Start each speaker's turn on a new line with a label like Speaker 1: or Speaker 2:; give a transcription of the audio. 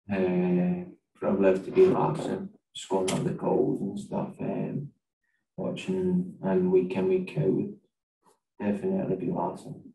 Speaker 1: Probably have to be Acsom, scoring up the goals and stuff. Watching and week in, week out would definitely be Acsom.